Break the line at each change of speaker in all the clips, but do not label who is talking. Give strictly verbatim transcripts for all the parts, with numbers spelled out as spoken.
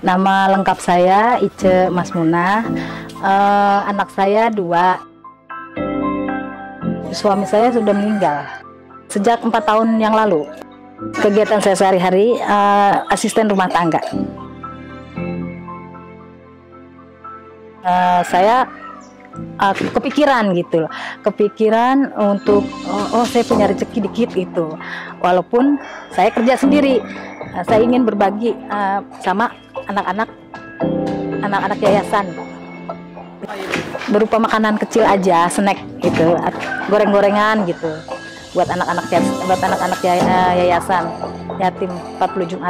Nama lengkap saya Ice Masmunah. Uh, anak saya dua. Suami saya sudah meninggal sejak empat tahun yang lalu. Kegiatan saya sehari-hari uh, asisten rumah tangga. Uh, saya uh, kepikiran gitu loh, kepikiran untuk oh, oh saya punya rezeki dikit itu. Walaupun saya kerja sendiri, uh, saya ingin berbagi uh, sama anak-anak anak-anak yayasan berupa makanan kecil aja, snack gitu, goreng-gorengan gitu buat anak-anak buat anak-anak yayasan yatim empat puluh Jumat.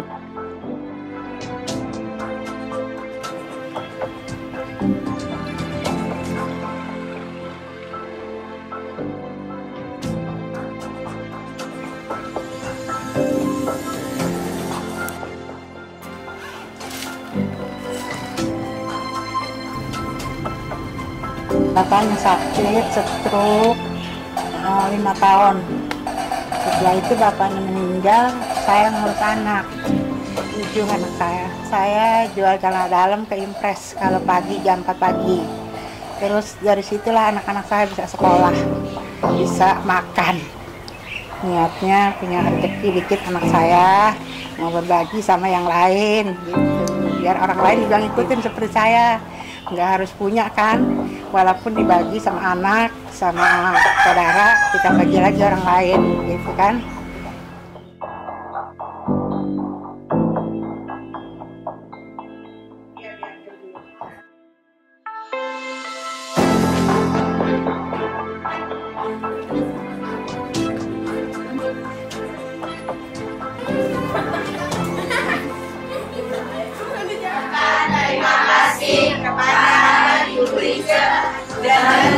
Bapaknya sakit, stroke, lima tahun. Setelah itu bapaknya meninggal, saya ngurus anak, tujuh anak saya. Saya jual celana dalam ke Impres kalau pagi jam empat pagi. Terus dari situlah anak-anak saya bisa sekolah, bisa makan. Niatnya punya rezeki dikit anak saya, mau berbagi sama yang lain, gitu. Biar orang lain juga ngikutin seperti saya. Nggak harus punya kan, walaupun dibagi sama anak, sama saudara, kita bagi lagi orang lain, gitu kan.
Terima kasih kepada Ibu Ica dan